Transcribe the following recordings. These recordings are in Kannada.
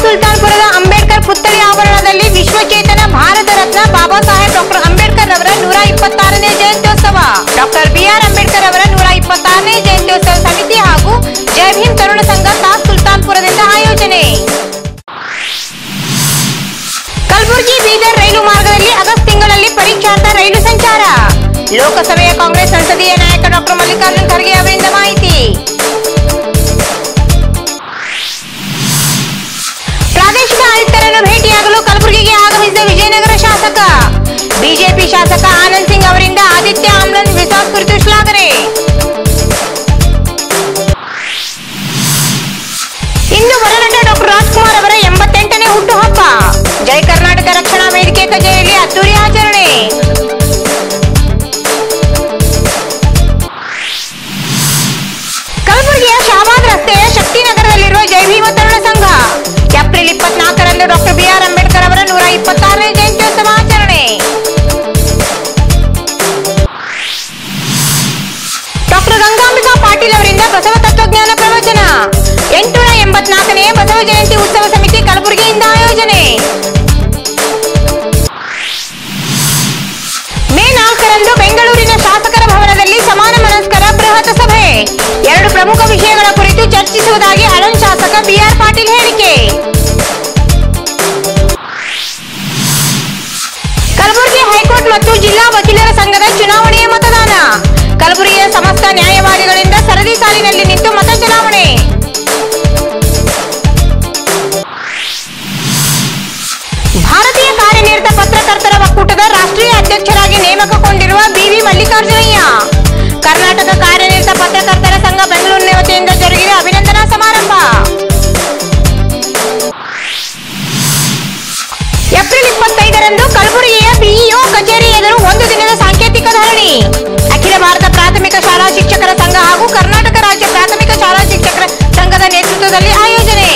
ಸುಲ್ತಾನ್ಪುರದ ಅಂಬೇಡ್ಕರ್ ಪುತ್ಥಳಿ ಆವರಣದಲ್ಲಿ ವಿಶ್ವಚೇತನ ಭಾರತ ರತ್ನ ಬಾಬಾ ಸಾಹೇಬ್ ಡಾಕ್ಟರ್ ಅಂಬೇಡ್ಕರ್ ಅವರ 126ನೇ ಜಯಂತ್ಯೋತ್ಸವ. ಡಾಕ್ಟರ್ ಬಿಆರ್ ಅಂಬೇಡ್ಕರ್ ಅವರ 126ನೇ ಜಯಂತ್ಯೋತ್ಸವ ಸಮಿತಿ ಹಾಗೂ ಜೈ ಭೀಮ್ ತರುಣ ಸಂಘ ತಾಸ್ ಸುಲ್ತಾನ್ಪುರದಿಂದ ಆಯೋಜನೆ. ಕಲಬುರಗಿ ಬೀದರ್ ರೈಲು ಮಾರ್ಗದಲ್ಲಿ ಆಗಸ್ಟ್ ತಿಂಗಳಲ್ಲಿ ಪರೀಕ್ಷಾರ್ಥ ರೈಲು ಸಂಚಾರ. ಲೋಕಸಭೆಯ ಕಾಂಗ್ರೆಸ್ ಸಂಸದೀಯ ನಾಯಕ ಡಾಕ್ಟರ್ ಮಲ್ಲಿಕಾರ್ಜುನ್ ಖರ್ಗೆ ಅವರಿಂದ ಮಾಹಿತಿ. ಪ್ರಾದೇಶಿಕ ಆಯುಕ್ತರನ್ನು ಭೇಟಿಯಾಗಲು ಕಲಬುರಗಿಗೆ ಆಗಮಿಸಿದ ವಿಜಯನಗರ ಶಾಸಕ. ಬಿಜೆಪಿ ಶಾಸಕ ಆನಂದ್ ಸಿಂಗ್ ಅವರಿಂದ ಆದಿತ್ಯ ಆಮ್ಲನ್ ವಿಸಾಸ್ ಕುರಿತು ಶ್ಲಾಘನೆ. ಇಂದು ವರನಟ ಡಾಕ್ಟರ್ ರಾಜ್ಕುಮಾರ್ ಅವರ 88ನೇ ಹುಟ್ಟುಹಬ್ಬ. ಜೈ ಕರ್ನಾಟಕ ರಕ್ಷಣಾ ವೇದಿಕೆ ಕಚೇರಿಯಲ್ಲಿ ಅದ್ದೂರಿ ಆಚರಣೆ. ಕಲಬುರಗಿಯ ಶಾಬಾದ್ ರಸ್ತೆಯ ಶಕ್ತಿನಗರದಲ್ಲಿರುವ ಜೈ ಭೀಮ ತರುಣ ಸಂಘ ಏಪ್ರಿಲ್ 24ರಂದು ಡಾಕ್ಟರ್ ಬಿಆರ್ ಅಂಬೇಡ್ಕರ್ ಅವರ 126ನೇ ಜಯಂತ್ಯೋತ್ಸವ ಆಚರಣೆ. ಡಾಕ್ಟರ್ ಗಂಗಾಂಬಿಕಾ ಪಾಟೀಲ್ ಅವರಿಂದ ಬಸವ ತತ್ವಜ್ಞಾನ ಪ್ರವಚನ. 884ನೇ ಬಸವ ಜಯಂತಿ ಉತ್ಸವ ಸಮಿತಿ ಕಲಬುರಗಿಯಿಂದ ಆಯೋಜನೆ. ಮೇ 4ರಂದು ಬೆಂಗಳೂರಿನ ಶಾಸಕರ ಭವನದಲ್ಲಿ ಸಮಾನ ಮನಸ್ಕರ ಬೃಹತ್ ಸಭೆ. 2 ಪ್ರಮುಖ ವಿಷಯಗಳ ಕುರಿತು ಚರ್ಚಿಸುವುದಾಗಿ ಅಳನ್ ಶಾಸಕ ಬಿಆರ್ ಪಾಟೀಲ್ ಹೇಳಿಕೆ. ಕಲಬುರಗಿ ಹೈಕೋರ್ಟ್ ಮತ್ತು ಜಿಲ್ಲಾ ವಕೀಲರ ಸಂಘದ ಚುನಾವಣೆಯ ಮತದಾನ. ಕಲಬುರಗಿಯ ಸಮಸ್ತ ನ್ಯಾಯವಾದಿಗಳಿಂದ ಸರದಿ ಸಾಲಿನಲ್ಲಿ ನಿಂತು ಮತ ಚಲಾವಣೆ. ಭಾರತೀಯ ಕಾರ್ಯನಿರತ ಪತ್ರಕರ್ತರ ಒಕ್ಕೂಟದ ರಾಷ್ಟ್ರೀಯ ಅಧ್ಯಕ್ಷರಾಗಿ ನೇಮಕಗೊಂಡಿರುವ ಬಿವಿ ಮಲ್ಲಿಕಾರ್ಜುನಯ್ಯ. ಕರ್ನಾಟಕ ಕಾರ್ಯನಿರತ ಪತ್ರಕರ್ತರ ಸಂಘ ಬೆಂಗಳೂರಿನ ವತಿಯಿಂದ ಜರುಗಿದ ಅಭಿನಂದನಾ ಸಮಾರಂಭ. ಏಪ್ರಿಲ್ 25ರಂದು ಕಲಬುರಗಿಯ ಬಿಇಒ ಕಚೇರಿ ಎದುರು 1 ದಿನದ ಸಾಂಕೇತಿಕ ಧರಣಿ. ಅಖಿಲ ಭಾರತ ಪ್ರಾಥಮಿಕ ಶಾಲಾ ಶಿಕ್ಷಕರ ಸಂಘ ಹಾಗೂ ಕರ್ನಾಟಕ ರಾಜ್ಯ ಪ್ರಾಥಮಿಕ ಶಾಲಾ ಶಿಕ್ಷಕರ ಸಂಘದ ನೇತೃತ್ವದಲ್ಲಿ ಆಯೋಜನೆ.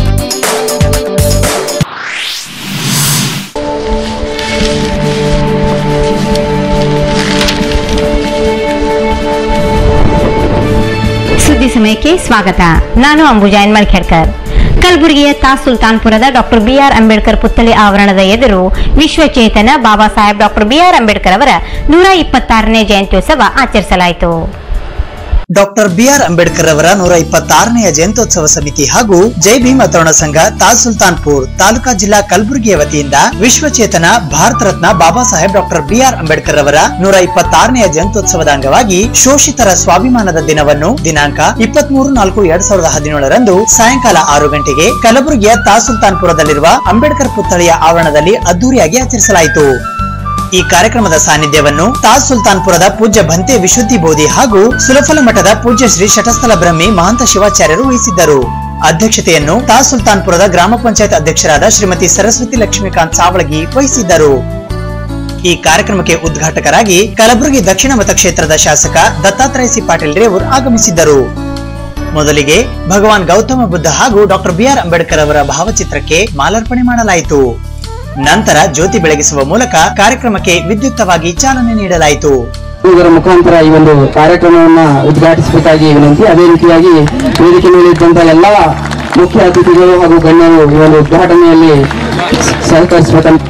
ಸುದ್ದಿ ಸಮಯಕ್ಕೆ ಸ್ವಾಗತ. ನಾನು ಅಂಬುಜಾ ಮಲ್ಖೇಡ್ಕರ್. ಕಲಬುರಗಿಯ ತಾಸ್ ಸುಲ್ತಾನ್ಪುರದ ಡಾಕ್ಟರ್ ಬಿಆರ್ ಅಂಬೇಡ್ಕರ್ ಪುತ್ಥಳಿ ಆವರಣದ ಎದುರು ವಿಶ್ವಚೇತನ ಬಾಬಾ ಸಾಹೇಬ್ ಡಾಕ್ಟರ್ ಬಿಆರ್ ಅಂಬೇಡ್ಕರ್ ಅವರ 126ನೇ ಜಯಂತ್ಯೋತ್ಸವ ಆಚರಿಸಲಾಯಿತು. ಡಾಕ್ಟರ್ ಬಿಆರ್ ಅಂಬೇಡ್ಕರ್ ಅವರ 126ನೇ ಜಯಂತ್ಯೋತ್ಸವ ಸಮಿತಿ ಹಾಗೂ ಜೈ ಭೀಮ ತರುಣ ಸಂಘ ತಾಸ್ ಸುಲ್ತಾನ್ಪುರ್ ತಾಲೂಕಾ ಜಿಲ್ಲಾ ಕಲಬುರಗಿಯ ವತಿಯಿಂದ ವಿಶ್ವಚೇತನ ಭಾರತ ರತ್ನ ಬಾಬಾ ಸಾಹೇಬ್ ಡಾಕ್ಟರ್ ಬಿಆರ್ ಅಂಬೇಡ್ಕರ್ ಅವರ 126ನೇ ಜಯಂತ್ಯೋತ್ಸವದ ಅಂಗವಾಗಿ ಶೋಷಿತರ ಸ್ವಾಭಿಮಾನದ ದಿನವನ್ನು ದಿನಾಂಕ 23/4/2017ರಂದು ಸಾಯಂಕಾಲ 6 ಗಂಟೆಗೆ ಕಲಬುರಗಿಯ ತಾಸ್ ಸುಲ್ತಾನ್ಪುರದಲ್ಲಿರುವ ಅಂಬೇಡ್ಕರ್ ಪುತ್ಥಳಿಯ ಆವರಣದಲ್ಲಿ ಅದ್ದೂರಿಯಾಗಿ ಆಚರಿಸಲಾಯಿತು. ಈ ಕಾರ್ಯಕ್ರಮದ ಸಾನ್ನಿಧ್ಯವನ್ನು ತಾಸ್ ಸುಲ್ತಾನ್ಪುರದ ಪೂಜ್ಯ ಭಂತೆ ವಿಶುದ್ಧಿ ಬೋಧಿ ಹಾಗೂ ಸುಲಫಲ ಮಠದ ಪೂಜ್ಯ ಶ್ರೀ ಶಟಸ್ಥಲ ಬ್ರಹ್ಮಿ ಮಹಂತ ಶಿವಾಚಾರ್ಯರು ವಹಿಸಿದ್ದರು. ಅಧ್ಯಕ್ಷತೆಯನ್ನು ತಾಸ್ ಸುಲ್ತಾನ್ಪುರದ ಗ್ರಾಮ ಪಂಚಾಯತ್ ಅಧ್ಯಕ್ಷರಾದ ಶ್ರೀಮತಿ ಸರಸ್ವತಿ ಲಕ್ಷ್ಮೀಕಾಂತ್ ಸಾವಳಗಿ ವಹಿಸಿದ್ದರು. ಈ ಕಾರ್ಯಕ್ರಮಕ್ಕೆ ಉದ್ಘಾಟಕರಾಗಿ ಕಲಬುರಗಿ ದಕ್ಷಿಣ ಮತಕ್ಷೇತ್ರದ ಶಾಸಕ ದತ್ತಾತ್ರೇಯ ಸಿ ಪಾಟೀಲ್ ರೇವೂರ್ ಆಗಮಿಸಿದ್ದರು. ಮೊದಲಿಗೆ ಭಗವಾನ್ ಗೌತಮ ಬುದ್ಧ ಹಾಗೂ ಡಾಕ್ಟರ್ ಬಿಆರ್ ಅಂಬೇಡ್ಕರ್ ಅವರ ಭಾವಚಿತ್ರಕ್ಕೆ ಮಾಲಾರ್ಪಣೆ ಮಾಡಲಾಯಿತು. ನಂತರ ಜ್ಯೋತಿ ಬೆಳಗಿಸುವ ಮೂಲಕ ಕಾರ್ಯಕ್ರಮಕ್ಕೆ ವಿದ್ಯುಕ್ತವಾಗಿ ಚಾಲನೆ ನೀಡಲಾಯಿತು. ಇದರ ಮುಖಾಂತರ ಈ ಒಂದು ಕಾರ್ಯಕ್ರಮವನ್ನ ಉದ್ಘಾಟಿಸಬೇಕಾಗಿ ವಿನಂತಿ. ಅದೇ ರೀತಿಯಾಗಿ ವೇದಿಕೆ ಮೇಲೆ ಇದ್ದಂತಹ ಎಲ್ಲ ಮುಖ್ಯ ಅತಿಥಿಗಳು ಹಾಗೂ ಗಣ್ಯರು ಈ ಒಂದು ಉದ್ಘಾಟನೆಯಲ್ಲಿ ಸಹಕರಿಸಬೇಕಂತ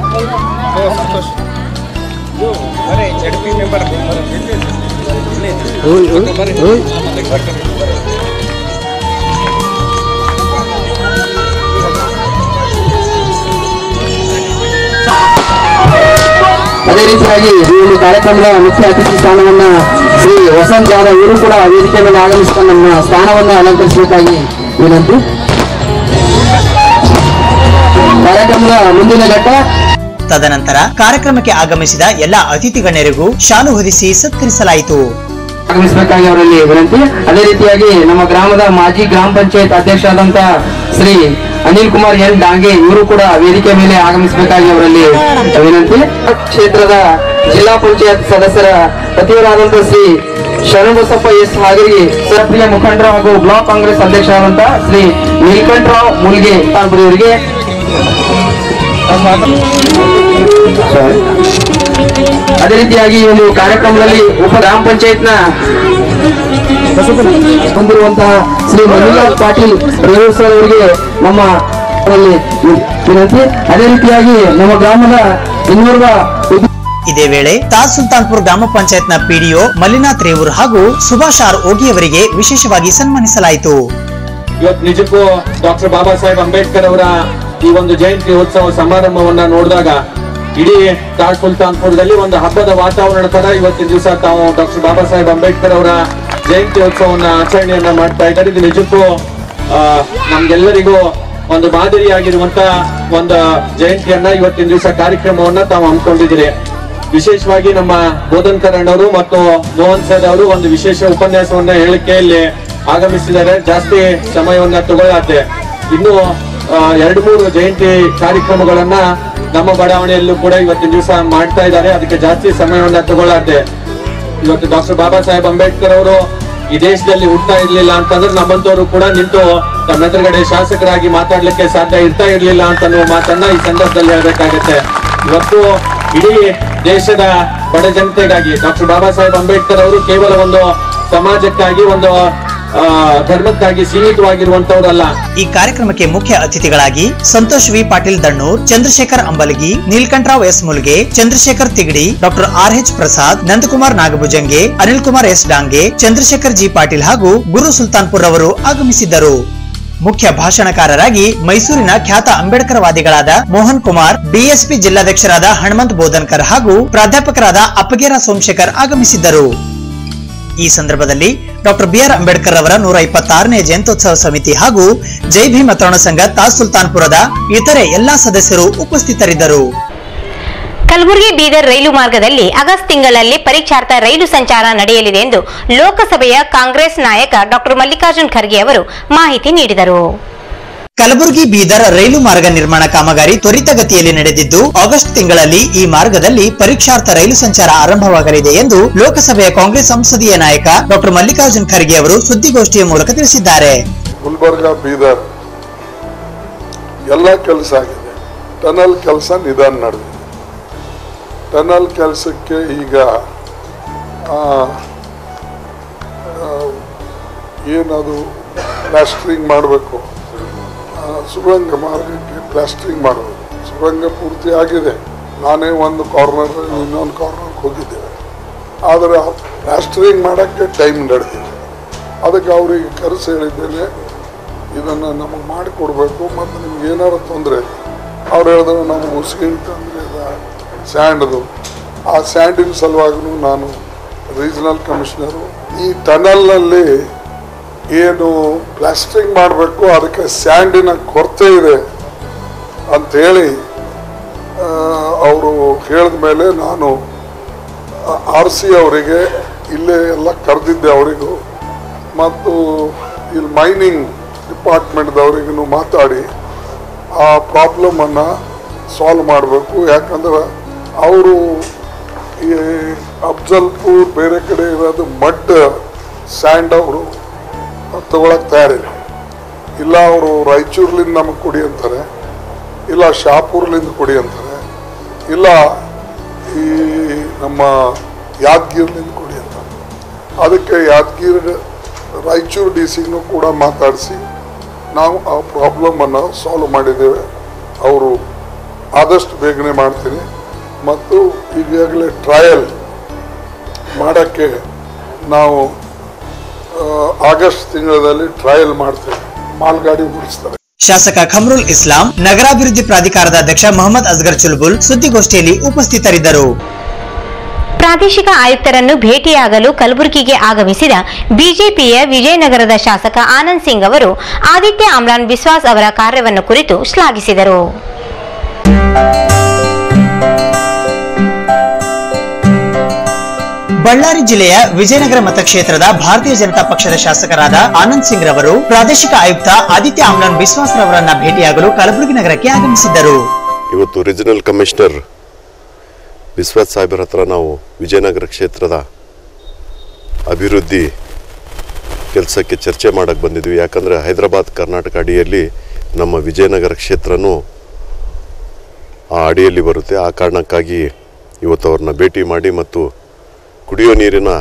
ಅದೇ ರೀತಿಯಾಗಿ ಈ ಒಂದು ಕಾರ್ಯಕ್ರಮದ ಮುಖ್ಯ ಅತಿಥಿ ಸ್ಥಾನವನ್ನ ಶ್ರೀ ವಸಂತ್ ಜಾಧವ್ ಇವರು ಕೂಡ ವೇದಿಕೆ ಮೇಲೆ ಆಗಮಿಸಿದ ನಮ್ಮ ಸ್ಥಾನವನ್ನ ಅಲಂಕರಿಸಬೇಕಾಗಿ ವಿನಂತಿ. ಕಾರ್ಯಕ್ರಮದ ಮುಂದಿನ ಘಟ್ಟ. ತದನಂತರ ಕಾರ್ಯಕ್ರಮಕ್ಕೆ ಆಗಮಿಸಿದ ಎಲ್ಲ ಅತಿಥಿ ಗಣ್ಯರಿಗೂ ಶಾಲು ಹೊದಿಸಿ ಸತ್ಕರಿಸಲಾಯಿತು. ಆಗಮಿಸಬೇಕಾಗಿ ಅವರಲ್ಲಿ ವಿನಂತಿ. ಅದೇ ರೀತಿಯಾಗಿ ನಮ್ಮ ಗ್ರಾಮದ ಮಾಜಿ ಗ್ರಾಮ ಪಂಚಾಯತ್ ಅಧ್ಯಕ್ಷರಾದಂತಹ ಶ್ರೀ ಅನಿಲ್ ಕುಮಾರ್ ಎನ್ ಡಾಂಗೆ ಇವರು ಕೂಡ ವೇದಿಕೆ ಮೇಲೆ ಆಗಮಿಸಬೇಕಾಗಿ ಅವರಲ್ಲಿ ವಿನಂತಿ. ಕ್ಷೇತ್ರದ ಜಿಲ್ಲಾ ಪಂಚಾಯತ್ ಸದಸ್ಯರ ಪತಿಯವರಾದಂತಹ ಶ್ರೀ ಶರಣಬಸಪ್ಪ ಎಸ್ ಹಾಗರಿ, ಸಕ್ರಿಯ ಮುಖಂಡರು ಹಾಗೂ ಬ್ಲಾಕ್ ಕಾಂಗ್ರೆಸ್ ಅಧ್ಯಕ್ಷರಾದಂತಹ ಶ್ರೀ ನೀಲಕಂಠರಾವ್ ಮುಲ್ಗೆ ಅವರಿಗೆ ಅದೇ ರೀತಿಯಾಗಿ ಈ ಒಂದು ಕಾರ್ಯಕ್ರಮದಲ್ಲಿ ಉಪ ಗ್ರಾಮ ಪಂಚಾಯತ್ನ ಹೊಂದಿರುವಂತಹ ಶ್ರೀ ಮಂಜುನಾಥ್ ಪಾಟೀಲ್ ರೇವೂರ್ ಸರ್ ಅವರಿಗೆ ನಮ್ಮ ಅವರಲ್ಲಿ ವಿನಂತಿ. ಅದೇ ರೀತಿಯಾಗಿ ನಮ್ಮ ಗ್ರಾಮದ ಇನ್ನೋರ್ವ ಇದೇ ವೇಳೆ ತಾಜ್ ಸುಲ್ತಾನ್ಪುರ್ ಗ್ರಾಮ ಪಂಚಾಯತ್ನ ಪಿಡಿಒ ಮಲ್ಲಿನಾಥ್ ರೇವೂರ್ ಹಾಗೂ ಸುಭಾಷ್ ಆರ್ ಓಗಿಯವರಿಗೆ ವಿಶೇಷವಾಗಿ ಸನ್ಮಾನಿಸಲಾಯಿತು. ಇವತ್ತು ನಿಜಕ್ಕೂ ಡಾಕ್ಟರ್ ಬಾಬಾ ಸಾಹೇಬ್ ಅಂಬೇಡ್ಕರ್ ಅವರ ಈ ಒಂದು ಜಯಂತಿ ಉತ್ಸವ ಸಮಾರಂಭವನ್ನ ನೋಡಿದಾಗ ಇಡೀ ತಾಜ್ ಸುಲ್ತಾನ್ಪುರದಲ್ಲಿ ಒಂದು ಹಬ್ಬದ ವಾತಾವರಣ ತರ ಇವತ್ತಿನ ದಿವಸ ತಾವು ಡಾಕ್ಟರ್ ಬಾಬಾ ಸಾಹೇಬ್ ಅಂಬೇಡ್ಕರ್ ಅವರ ಜಯಂತಿ ಉತ್ಸವವನ್ನ ಆಚರಣೆಯನ್ನ ಮಾಡ್ತಾ ಇದ್ದಾರೆ. ಇದು ನಿಜಕ್ಕೂ ನಮ್ಗೆಲ್ಲರಿಗೂ ಒಂದು ಮಾದರಿಯಾಗಿರುವಂತ ಒಂದು ಜಯಂತಿಯನ್ನ ಇವತ್ತಿನ ದಿವಸ ಕಾರ್ಯಕ್ರಮವನ್ನ ತಾವು ಹಮ್ಮಿಕೊಂಡಿದ್ದೀರಿ. ವಿಶೇಷವಾಗಿ ನಮ್ಮ ಬೋಧನ್ಕರ್ ಅಣ್ಣವರು ಮತ್ತು ಮೋಹನ್ ಸರ್ ಅವರು ಒಂದು ವಿಶೇಷ ಉಪನ್ಯಾಸವನ್ನ ಹೇಳಿಕೆ ಇಲ್ಲಿ ಆಗಮಿಸಿದ್ದಾರೆ. ಜಾಸ್ತಿ ಸಮಯವನ್ನ ತಗೊಳ್ಳಾತೆ. ಇನ್ನು 2-3 ಜಯಂತಿ ಕಾರ್ಯಕ್ರಮಗಳನ್ನ ನಮ್ಮ ಬಡಾವಣೆಯಲ್ಲೂ ಕೂಡ ಇವತ್ತಿನ ದಿವಸ ಮಾಡ್ತಾ ಇದ್ದಾರೆ. ಅದಕ್ಕೆ ಜಾಸ್ತಿ ಸಮಯವನ್ನ ತಗೊಳ್ಳಾತೆ. ಇವತ್ತು ಡಾಕ್ಟರ್ ಬಾಬಾ ಸಾಹೇಬ್ ಅಂಬೇಡ್ಕರ್ ಅವರು ಈ ದೇಶದಲ್ಲಿ ಹುಡ್ತಾ ಇರ್ಲಿಲ್ಲ ಅಂತಂದ್ರೆ ನಮ್ಮಂತವರು ಕೂಡ ನಿಂತು ತಮ್ಮ ಎದುರುಗಡೆ ಶಾಸಕರಾಗಿ ಮಾತಾಡ್ಲಿಕ್ಕೆ ಸಾಧ್ಯ ಇರ್ತಾ ಇರ್ಲಿಲ್ಲ ಅಂತ ಮಾತನ್ನ ಈ ಸಂದರ್ಭದಲ್ಲಿ ಹೇಳ್ಬೇಕಾಗತ್ತೆ. ಇವತ್ತು ಇಡೀ ದೇಶದ ಬಡ ಜನತೆಗಾಗಿ ಡಾಕ್ಟರ್ ಬಾಬಾ ಸಾಹೇಬ್ ಅಂಬೇಡ್ಕರ್ ಅವರು ಕೇವಲ ಒಂದು ಸಮಾಜಕ್ಕಾಗಿ ಒಂದು ಧರ್ಮಕ್ಕಾಗಿ ಸೀಮಿತವಾಗಿರುವಂತವರಲ್ಲ. ಈ ಕಾರ್ಯಕ್ರಮಕ್ಕೆ ಮುಖ್ಯ ಅತಿಥಿಗಳಾಗಿ Santosh V Patil Dannur, Chandrashekar Ambalagi, Neelkanthrao S Mulge, Chandrashekar Tigadi, doctor RH Prasad, Nandakumar Nagabhujange, Anil Kumar S Dange, Chandrashekar G Patil ಹಾಗೂ ಗುರು ಸುಲ್ತಾನ್ಪುರ್ ಅವರು ಆಗಮಿಸಿದ್ದರು. ಮುಖ್ಯ ಭಾಷಣಕಾರರಾಗಿ ಮೈಸೂರಿನ ಖ್ಯಾತ ಅಂಬೇಡ್ಕರ್ ವಾದಿಗಳಾದ ಮೋಹನ್ ಕುಮಾರ್, ಬಿಎಸ್ಪಿ ಜಿಲ್ಲಾಧ್ಯಕ್ಷರಾದ ಹನುಮಂತ್ ಬೋಧನ್ಕರ್ ಹಾಗೂ ಪ್ರಾಧ್ಯಾಪಕರಾದ ಅಪ್ಪಗೇರ ಸೋಮಶೇಖರ್ ಆಗಮಿಸಿದ್ದರು. ಈ ಸಂದರ್ಭದಲ್ಲಿ ಡಾಕ್ಟರ್ BR ಅಂಬೇಡ್ಕರ್ ಅವರ 126ನೇ ಜಯಂತ್ಯೋತ್ಸವ ಸಮಿತಿ ಹಾಗೂ ಜೈ ಭೀಮ್ ತರುಣ ಸಂಘ ತಾಜ್ ಸುಲ್ತಾನ್ಪುರದ ಇತರೆ ಎಲ್ಲಾ ಸದಸ್ಯರು ಉಪಸ್ಥಿತರಿದ್ದರು. ಕಲಬುರಗಿ ಬೀದರ್ ರೈಲು ಮಾರ್ಗದಲ್ಲಿ ಆಗಸ್ಟ್ ತಿಂಗಳಲ್ಲಿ ಪರೀಕ್ಷಾರ್ಥ ರೈಲು ಸಂಚಾರ ನಡೆಯಲಿದೆ ಎಂದು ಲೋಕಸಭೆಯ ಕಾಂಗ್ರೆಸ್ ನಾಯಕ ಡಾಕ್ಟರ್ ಮಲ್ಲಿಕಾರ್ಜುನ್ ಖರ್ಗೆ ಅವರು ಮಾಹಿತಿ ನೀಡಿದರು. ಕಲಬುರಗಿ ಬೀದರ್ ರೈಲು ಮಾರ್ಗ ನಿರ್ಮಾಣ ಕಾಮಗಾರಿ ತ್ವರಿತಗತಿಯಲ್ಲಿ ನಡೆದಿದ್ದು ಆಗಸ್ಟ್ ತಿಂಗಳಲ್ಲಿ ಈ ಮಾರ್ಗದಲ್ಲಿ ಪರೀಕ್ಷಾರ್ಥ ರೈಲು ಸಂಚಾರ ಆರಂಭವಾಗಲಿದೆ ಎಂದು ಲೋಕಸಭೆಯ ಕಾಂಗ್ರೆಸ್ ಸಂಸದೀಯ ನಾಯಕ ಡಾಕ್ಟರ್ ಮಲ್ಲಿಕಾರ್ಜುನ್ ಖರ್ಗೆ ಅವರು ಸುದ್ದಿಗೋಷ್ಠಿಯ ಮೂಲಕ ತಿಳಿಸಿದ್ದಾರೆ. ಗುಲ್ಬರ್ಗಾ ಬೀದರ್ ಎಲ್ಲ ಕೆಲಸ ಆಗಿದೆ. ಟನಲ್ ಕೆಲಸ ನಿಧಾನ ನಡೆದಿದೆ. ಟನಲ್ ಕೆಲಸಕ್ಕೆ ಈಗ ಏನದು ಪ್ಲಾಸ್ಟರಿಂಗ್ ಮಾಡಬೇಕು, ಸುರಂಗ ಮಾರ್ಗಕ್ಕೆ ಪ್ಲಾಸ್ಟರಿಂಗ್ ಮಾಡಬೇಕು. ಸುರಂಗ ಪೂರ್ತಿ ಆಗಿದೆ. ನಾನೇ ಒಂದು ಕಾರ್ನರ್ ಇನ್ನೊಂದು ಕಾರ್ನರ್ಗೆ ಹೋಗಿದ್ದೇವೆ. ಆದರೆ ಪ್ಲಾಸ್ಟರಿಂಗ್ ಮಾಡೋಕ್ಕೆ ಟೈಮ್ ನಡೆದಿದೆ. ಅದಕ್ಕೆ ಅವರಿಗೆ ಕರೆಸಿ ಹೇಳಿದ್ದೇನೆ, ಇದನ್ನು ನಮಗೆ ಮಾಡಿಕೊಡ್ಬೇಕು ಮತ್ತು ನಿಮ್ಗೆ ಏನಾದ್ರು ತೊಂದರೆ. ಅವ್ರು ಹೇಳಿದ್ರು ನಮಗೆ ಉಸಿಗಿನ ತೊಂದರೆ ಇದೆ, ಸ್ಯಾಂಡ್ದು. ಆ ಸ್ಯಾಂಡಿನ ಸಲುವಾಗಿ ನಾನು ರೀಜನಲ್ ಕಮಿಷನರು ಈ ಟನಲ್ನಲ್ಲಿ ಏನು ಪ್ಲಾಸ್ಟರಿಂಗ್ ಮಾಡಬೇಕು ಅದಕ್ಕೆ ಸ್ಯಾಂಡಿನ ಕೊರತೆ ಇದೆ ಅಂಥೇಳಿ ಅವರು ಹೇಳಿದ ಮೇಲೆ ನಾನು RC ಅವರಿಗೆ ಇಲ್ಲೇ ಎಲ್ಲ ಕರೆದಿದ್ದೆ ಅವರಿಗೂ ಮತ್ತು ಇಲ್ಲಿ ಮೈನಿಂಗ್ ಡಿಪಾರ್ಟ್ಮೆಂಟ್ದವರಿಗೂ ಮಾತಾಡಿ ಆ ಪ್ರಾಬ್ಲಮನ್ನು ಸಾಲ್ವ್ ಮಾಡಬೇಕು. ಯಾಕಂದ್ರೆ ಅವರು ಈ ಅಫ್ಜಲ್ಪುರ್ ಬೇರೆ ಕಡೆ ಇರೋದು ಮಡ್ ಸ್ಯಾಂಡ್ ಅವರು ತಗೊಳಕ್ಕೆ ತಯಾರಿಲ್ಲ. ಇಲ್ಲ ಅವರು ರಾಯಚೂರ್ಲಿಂದ ನಮಗೆ ಕೊಡಿ ಅಂತಾರೆ, ಇಲ್ಲ ಶಾಪುರ್ಲಿಂದ ಕೊಡಿ ಅಂತಾರೆ, ಇಲ್ಲ ಈ ನಮ್ಮ ಯಾದಗಿರಿಲಿಂದ ಕೊಡಿ ಅಂತಾರೆ. ಅದಕ್ಕೆ ಯಾದಗಿರಿ ರಾಯಚೂರು DC ಕೂಡ ಮಾತಾಡಿಸಿ ನಾವು ಆ ಪ್ರಾಬ್ಲಮನ್ನು ಸಾಲ್ವ್ ಮಾಡಿದ್ದೇವೆ. ಅವರು ಆದಷ್ಟು ಬೇಗನೆ ಮಾಡ್ತೀನಿ ಮತ್ತು ಈಗಾಗಲೇ ಟ್ರಯಲ್ ಮಾಡೋಕ್ಕೆ ನಾವು ಆಗಸ್ಟ್ ತಿಂಗಳಲ್ಲಿ ಟ್ರಯಲ್ ಮಾಡ್ತೇವೆ. ಮಾಲ್ಗಾಡಿ ಓಡಿಸ್ತಾರೆ. ಶಾಸಕ ಖಮ್ರುಲ್ ಇಸ್ಲಾಂ, ನಗರಾಭಿವೃದ್ಧಿ ಪ್ರಾಧಿಕಾರದ ಅಧ್ಯಕ್ಷ ಮೊಹಮ್ಮದ್ ಅಸ್ಗರ್ ಚುಲ್ಬುಲ್ ಸುದ್ದಿಗೋಷ್ಠಿಯಲ್ಲಿ ಉಪಸ್ಥಿತರಿದ್ದರು. ಪ್ರಾದೇಶಿಕ ಆಯುಕ್ತರನ್ನು ಭೇಟಿಯಾಗಲು ಕಲಬುರಗಿಗೆ ಆಗಮಿಸಿದ ಬಿಜೆಪಿಯ ವಿಜಯನಗರದ ಶಾಸಕ ಆನಂದ್ ಸಿಂಗ್ ಅವರು ಆದಿತ್ಯ ಅಮ್ಲಾನ್ ಬಿಸ್ವಾಸ್ ಅವರ ಕಾರ್ಯವನ್ನು ಕುರಿತು ಶ್ಲಾಘಿಸಿದರು. ಬಳ್ಳಾರಿ ಜಿಲ್ಲೆಯ ವಿಜಯನಗರ ಮತಕ್ಷೇತ್ರದ ಭಾರತೀಯ ಜನತಾ ಪಕ್ಷದ ಶಾಸಕರಾದ ಆನಂದ್ ಸಿಂಗ್ ರವರು ಪ್ರಾದೇಶಿಕ ಆಯುಕ್ತ ಆದಿತ್ಯ ಅಮ್ಲಾನ್ ಬಿಸ್ವಾಸ್ ರವರನ್ನ ಭೇಟಿಯಾಗಲು ಕಲಬುರಗಿ ನಗರಕ್ಕೆ ಆಗಮಿಸಿದ್ದರು. ಇವತ್ತು ರೀಜನಲ್ ಕಮಿಷನರ್ ಬಿಸ್ವಾಸ್ ಸಾಹೇಬರ ಹತ್ರ ನಾವು ವಿಜಯನಗರ ಕ್ಷೇತ್ರದ ಅಭಿವೃದ್ಧಿ ಕೆಲಸಕ್ಕೆ ಚರ್ಚೆ ಮಾಡಕ್ಕೆ ಬಂದಿದ್ವಿ. ಯಾಕಂದರೆ ಹೈದರಾಬಾದ್ ಕರ್ನಾಟಕ ಅಡಿಯಲ್ಲಿ ನಮ್ಮ ವಿಜಯನಗರ ಕ್ಷೇತ್ರನೂ ಆ ಅಡಿಯಲ್ಲಿ ಬರುತ್ತೆ. ಆ ಕಾರಣಕ್ಕಾಗಿ ಇವತ್ತು ಅವ್ರನ್ನ ಭೇಟಿ ಮಾಡಿ ಮತ್ತು ಕುಡಿಯೋ ನೀರಿನ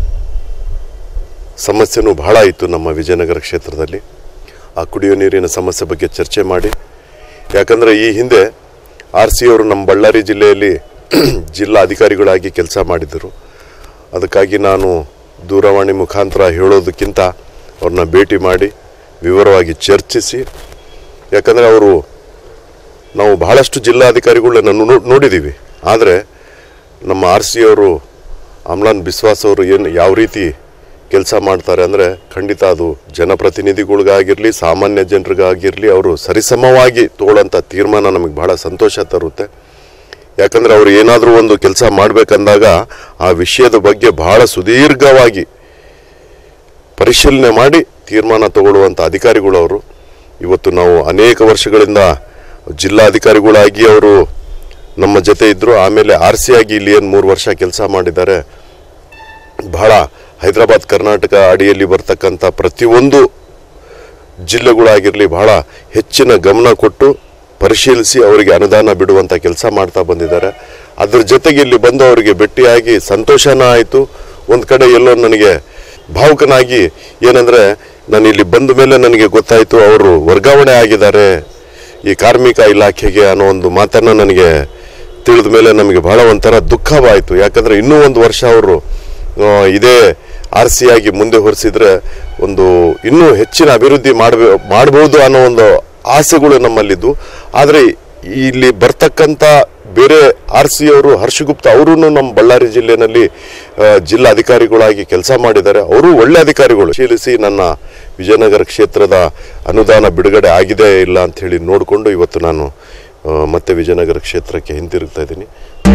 ಸಮಸ್ಯೆನೂ ಬಹಳ ಇತ್ತು ನಮ್ಮ ವಿಜಯನಗರ ಕ್ಷೇತ್ರದಲ್ಲಿ. ಆ ಕುಡಿಯೋ ನೀರಿನ ಸಮಸ್ಯೆ ಬಗ್ಗೆ ಚರ್ಚೆ ಮಾಡಿ ಯಾಕಂದರೆ ಈ ಹಿಂದೆ RC ಅವರು ನಮ್ಮ ಬಳ್ಳಾರಿ ಜಿಲ್ಲೆಯಲ್ಲಿ ಜಿಲ್ಲಾ ಅಧಿಕಾರಿಗಳಾಗಿ ಕೆಲಸ ಮಾಡಿದರು. ಅದಕ್ಕಾಗಿ ನಾನು ದೂರವಾಣಿ ಮುಖಾಂತರ ಹೇಳೋದಕ್ಕಿಂತ ಅವ್ರನ್ನ ಭೇಟಿ ಮಾಡಿ ವಿವರವಾಗಿ ಚರ್ಚಿಸಿ, ಯಾಕಂದರೆ ನಾವು ಬಹಳಷ್ಟು ಜಿಲ್ಲಾಧಿಕಾರಿಗಳನ್ನ ನೋಡಿದ್ದೀವಿ. ಆದರೆ ನಮ್ಮ RC ಅವರು ಅಮ್ಲಾನ್ ಬಿಸ್ವಾಸ್ ಅವರು ಯಾವ ರೀತಿ ಕೆಲಸ ಮಾಡ್ತಾರೆ ಅಂದರೆ ಖಂಡಿತ ಅದು ಜನಪ್ರತಿನಿಧಿಗಳಿಗಾಗಿರಲಿ ಸಾಮಾನ್ಯ ಜನರಿಗಾಗಿರಲಿ ಅವರು ಸರಿಸಮವಾಗಿ ತಗೊಳ್ಳೋಂಥ ತೀರ್ಮಾನ ನಮಗೆ ಬಹಳ ಸಂತೋಷ ತರುತ್ತೆ. ಯಾಕಂದರೆ ಅವರು ಏನಾದರೂ ಒಂದು ಕೆಲಸ ಮಾಡಬೇಕಂದಾಗ ಆ ವಿಷಯದ ಬಗ್ಗೆ ಬಹಳ ಸುದೀರ್ಘವಾಗಿ ಪರಿಶೀಲನೆ ಮಾಡಿ ತೀರ್ಮಾನ ತಗೊಳ್ಳುವಂಥ ಅಧಿಕಾರಿಗಳು ಅವರು. ಇವತ್ತು ನಾವು ಅನೇಕ ವರ್ಷಗಳಿಂದ ಜಿಲ್ಲಾಧಿಕಾರಿಗಳಾಗಿ ಅವರು ನಮ್ಮ ಜೊತೆ ಇದ್ದರು. ಆಮೇಲೆ RC ಆಗಿ ಇಲ್ಲಿ ಏನು 3 ವರ್ಷ ಕೆಲಸ ಮಾಡಿದ್ದಾರೆ. ಬಹಳ ಹೈದರಾಬಾದ್ ಕರ್ನಾಟಕ ಅಡಿಯಲ್ಲಿ ಬರ್ತಕ್ಕಂಥ ಪ್ರತಿಯೊಂದು ಜಿಲ್ಲೆಗಳಾಗಿರಲಿ ಬಹಳ ಹೆಚ್ಚಿನ ಗಮನ ಕೊಟ್ಟು ಪರಿಶೀಲಿಸಿ ಅವರಿಗೆ ಅನುದಾನ ಬಿಡುವಂಥ ಕೆಲಸ ಮಾಡ್ತಾ ಬಂದಿದ್ದಾರೆ. ಅದ್ರ ಜೊತೆಗೆ ಇಲ್ಲಿ ಬಂದು ಅವರಿಗೆ ಭೇಟಿಯಾಗಿ ಸಂತೋಷನ ಆಯಿತು. ಒಂದು ಕಡೆ ಎಲ್ಲೋ ನನಗೆ ಭಾವುಕನಾಗಿ, ಏನಂದರೆ ನಾನು ಇಲ್ಲಿ ಬಂದ ಮೇಲೆ ನನಗೆ ಗೊತ್ತಾಯಿತು ಅವರು ವರ್ಗಾವಣೆ ಆಗಿದ್ದಾರೆ ಈ ಕಾರ್ಮಿಕ ಇಲಾಖೆಗೆ ಅನ್ನೋ ಒಂದು ಮಾತನ್ನು ನನಗೆ ತಿಳಿದ ಮೇಲೆ ನಮಗೆ ಬಹಳ ಒಂಥರ ದುಃಖವಾಯಿತು. ಯಾಕಂದರೆ ಇನ್ನೂ 1 ವರ್ಷ ಅವರು ಇದೇ RC ಆಗಿ ಮುಂದೆ ಹೊರಿಸಿದ್ರೆ ಒಂದು ಇನ್ನೂ ಹೆಚ್ಚಿನ ಅಭಿವೃದ್ಧಿ ಮಾಡ್ಬೋದು ಅನ್ನೋ ಒಂದು ಆಸೆಗಳು ನಮ್ಮಲ್ಲಿದ್ದು. ಆದರೆ ಇಲ್ಲಿ ಬರ್ತಕ್ಕಂಥ ಬೇರೆ RC ಅವರು ಹರ್ಷಗುಪ್ತ ಅವರು ನಮ್ಮ ಬಳ್ಳಾರಿ ಜಿಲ್ಲೆಯಲ್ಲಿ ಜಿಲ್ಲಾಧಿಕಾರಿಗಳಾಗಿ ಕೆಲಸ ಮಾಡಿದ್ದಾರೆ. ಅವರು ಒಳ್ಳೆ ಅಧಿಕಾರಿಗಳು. ಪರಿಶೀಲಿಸಿ ನನ್ನ ವಿಜಯನಗರ ಕ್ಷೇತ್ರದ ಅನುದಾನ ಬಿಡುಗಡೆ ಆಗಿದೆ ಇಲ್ಲ ಅಂತ ಹೇಳಿ ನೋಡಿಕೊಂಡು ಇವತ್ತು ನಾನು ಮತ್ತೆ ವಿಜಯನಗರ ಕ್ಷೇತ್ರಕ್ಕೆ ಹಿಂತಿರುಗ್ತಾ ಇದ್ದೀನಿ.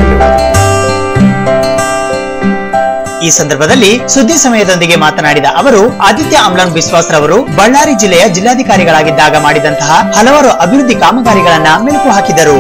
ಈ ಸಂದರ್ಭದಲ್ಲಿ ಸುದ್ದಿ ಸಮಯದೊಂದಿಗೆ ಮಾತನಾಡಿದ ಅವರು, ಆದಿತ್ಯ ಅಮ್ಲಾನ್ ಬಿಸ್ವಾಸ್ ರವರು ಬಳ್ಳಾರಿ ಜಿಲ್ಲೆಯ ಜಿಲ್ಲಾಧಿಕಾರಿಗಳಾಗಿದ್ದಾಗ ಮಾಡಿದಂತಹ ಹಲವಾರು ಅಭಿವೃದ್ಧಿ ಕಾಮಗಾರಿಗಳನ್ನ ಮೆಲುಕು ಹಾಕಿದರು.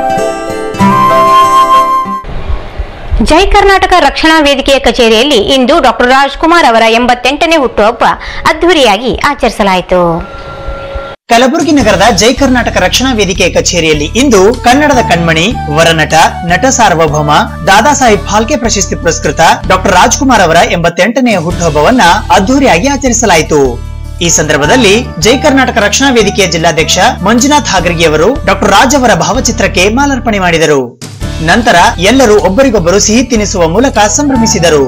ಜೈ ಕರ್ನಾಟಕ ರಕ್ಷಣಾ ವೇದಿಕೆಯ ಕಚೇರಿಯಲ್ಲಿ ಇಂದು ಡಾಕ್ಟರ್ ರಾಜ್ಕುಮಾರ್ ಅವರ 88ನೇ ಹುಟ್ಟುಹಬ್ಬ ಅದ್ದೂರಿಯಾಗಿ ಆಚರಿಸಲಾಯಿತು. ಕಲಬುರಗಿ ನಗರದ ಜೈ ಕರ್ನಾಟಕ ರಕ್ಷಣಾ ವೇದಿಕೆ ಕಚೇರಿಯಲ್ಲಿ ಇಂದು ಕನ್ನಡದ ಕಣ್ಮಣಿ, ವರನಟ, ನಟ ಸಾರ್ವಭೌಮ, ದಾದಾ ಸಾಹೇಬ್ ಫಾಲ್ಕೆ ಪ್ರಶಸ್ತಿ ಪುರಸ್ಕೃತ ಡಾಕ್ಟರ್ ರಾಜ್ಕುಮಾರ್ ಅವರ 88ನೇ ಹುಟ್ಟುಹಬ್ಬವನ್ನ ಅದ್ದೂರಿಯಾಗಿ ಆಚರಿಸಲಾಯಿತು. ಈ ಸಂದರ್ಭದಲ್ಲಿ ಜೈ ಕರ್ನಾಟಕ ರಕ್ಷಣಾ ವೇದಿಕೆಯ ಜಿಲ್ಲಾಧ್ಯಕ್ಷ ಮಂಜುನಾಥ್ ಹಾಗರ್ಗಿ ಅವರು ಡಾಕ್ಟರ್ ರಾಜ್ ಅವರ ಭಾವಚಿತ್ರಕ್ಕೆ ಮಾಲಾರ್ಪಣೆ ಮಾಡಿದರು. ನಂತರ ಎಲ್ಲರೂ ಒಬ್ಬರಿಗೊಬ್ಬರು ಸಿಹಿ ತಿನ್ನಿಸುವ ಮೂಲಕ ಸಂಭ್ರಮಿಸಿದರು.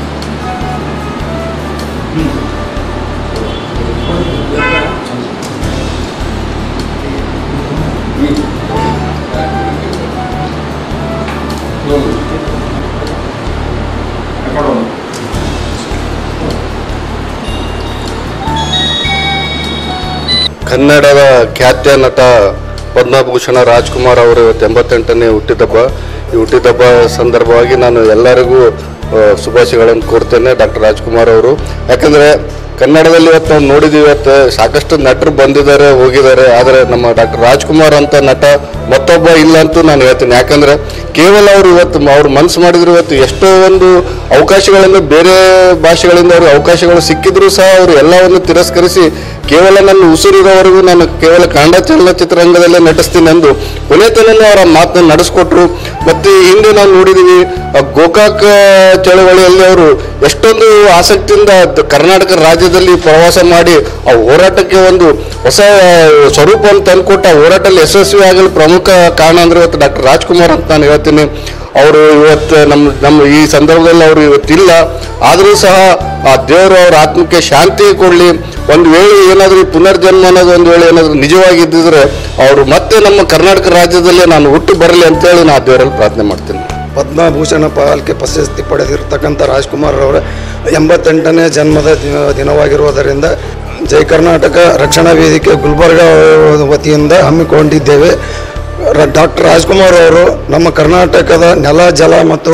ಕನ್ನಡದ ಖ್ಯಾತ ನಟ ಪದ್ಮಭೂಷಣ ರಾಜ್ಕುಮಾರ್ ಅವರು 88ನೇ ಹುಟ್ಟಿದಬ್ಬ. ಈ ಹುಟ್ಟಿದಬ್ಬ ಸಂದರ್ಭವಾಗಿ ನಾನು ಎಲ್ಲರಿಗೂ ಶುಭಾಶಯಗಳನ್ನು ಕೋರ್ತೇನೆ ಡಾಕ್ಟರ್ ರಾಜ್ಕುಮಾರ್ ಅವರು. ಯಾಕಂದರೆ ಕನ್ನಡದಲ್ಲಿ ಇವತ್ತು ನಾವು ನೋಡಿದ್ದೀವಿ, ಇವತ್ತು ಸಾಕಷ್ಟು ನಟರು ಬಂದಿದ್ದಾರೆ ಹೋಗಿದ್ದಾರೆ, ಆದರೆ ನಮ್ಮ ಡಾಕ್ಟರ್ ರಾಜ್ಕುಮಾರ್ ಅಂತ ನಟ ಮತ್ತೊಬ್ಬ ಇಲ್ಲ ಅಂತೂ ನಾನು ಹೇಳ್ತೀನಿ. ಯಾಕಂದರೆ ಕೇವಲ ಅವರು ಇವತ್ತು ಅವ್ರು ಮನಸ್ಸು ಮಾಡಿದ್ರು ಇವತ್ತು ಎಷ್ಟೋ ಒಂದು ಅವಕಾಶಗಳಿಂದ ಬೇರೆ ಭಾಷೆಗಳಿಂದ ಅವ್ರಿಗೆ ಅವಕಾಶಗಳು ಸಿಕ್ಕಿದ್ರು ಸಹ ಅವರು ಎಲ್ಲವನ್ನು ತಿರಸ್ಕರಿಸಿ ಕೇವಲ ನನ್ನ ಉಸಿರಿರೋವರೆಗೂ ನಾನು ಕೇವಲ ಕನ್ನಡ ಚಲನಚಿತ್ರರಂಗದಲ್ಲೇ ನಟಿಸ್ತೀನಿ ಎಂದು ಕೊನೆತನೂ ಅವರ ಮಾತನ್ನು ನಡೆಸ್ಕೊಟ್ರು. ಮತ್ತು ಹಿಂದೆ ನಾವು ನೋಡಿದ್ದೀವಿ ಗೋಕಾಕ್ ಚಳವಳಿಯಲ್ಲಿ ಅವರು ಎಷ್ಟೊಂದು ಆಸಕ್ತಿಯಿಂದ ಕರ್ನಾಟಕ ರಾಜ್ಯದಲ್ಲಿ ಪ್ರವಾಸ ಮಾಡಿ ಆ ಹೋರಾಟಕ್ಕೆ ಒಂದು ಹೊಸ ಸ್ವರೂಪವನ್ನು ತಂದುಕೊಟ್ಟ ಹೋರಾಟದಲ್ಲಿ ಯಶಸ್ವಿ ಆಗಲು ಪ್ರಮುಖ ಕಾರಣ ಅಂದರೆ ಇವತ್ತು ಡಾಕ್ಟರ್ ರಾಜ್ಕುಮಾರ್ ಅಂತ ನಾನು ಹೇಳ್ತೀನಿ. ಅವರು ಇವತ್ತು ನಮ್ಮ ಈ ಸಂದರ್ಭದಲ್ಲಿ ಅವರು ಇವತ್ತಿಲ್ಲ, ಆದರೂ ಸಹ ಆ ದೇವರು ಅವ್ರ ಆತ್ಮಕ್ಕೆ ಶಾಂತಿ ಕೊಡಲಿ. ಒಂದು ವೇಳೆ ಏನಾದರೂ ಪುನರ್ಜನ್ಮ ಅನ್ನೋದು ಒಂದು ವೇಳೆ ಏನಾದರೂ ನಿಜವಾಗಿದ್ದಿದ್ರೆ ಅವರು ಮತ್ತೆ ನಮ್ಮ ಕರ್ನಾಟಕ ರಾಜ್ಯದಲ್ಲೇ ನಾನು ಹುಟ್ಟು ಬರಲಿ ಅಂತೇಳಿ ನಾನು ದೇವರಲ್ಲಿ ಪ್ರಾರ್ಥನೆ ಮಾಡ್ತೀನಿ. ಪದ್ಮಭೂಷಣ ಪಾಲ್ಕೆ ಪ್ರಶಸ್ತಿ ಪಡೆದಿರತಕ್ಕಂಥ ರಾಜ್ಕುಮಾರ್ ಅವರ 88ನೇ ಜನ್ಮದ ದಿನವಾಗಿರುವುದರಿಂದ ಜೈ ಕರ್ನಾಟಕ ರಕ್ಷಣಾ ವೇದಿಕೆ ಗುಲ್ಬರ್ಗಾ ವತಿಯಿಂದ ಹಮ್ಮಿಕೊಂಡಿದ್ದೇವೆ. ಡಾಕ್ಟರ್ ರಾಜ್ಕುಮಾರ್ ಅವರು ನಮ್ಮ ಕರ್ನಾಟಕದ ನೆಲ, ಜಲ ಮತ್ತು